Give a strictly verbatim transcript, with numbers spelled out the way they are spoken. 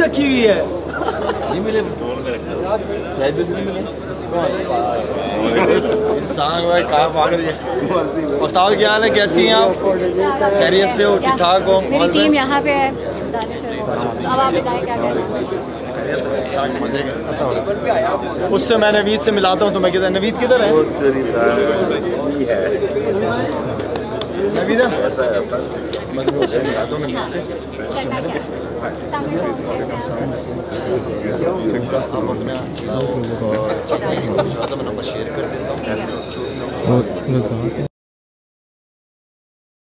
रखी हुई है। नहीं मिले इंसान भाई कहाँ भाग रही है। बताओ क्या हाल है, कैसी हैं आप? खैरियत से हो? ठीक ठाक हो? मेरी टीम यहाँ पे है। अब आप बताएं क्या कहना है। उससे मैं नवीद से मिलाता हूँ, तो मैं किधर नवीद किधर है? नवीद है मतलब उससे मिलाता हूँ नवीद से। मैं नंबर शेयर कर देता हूँ।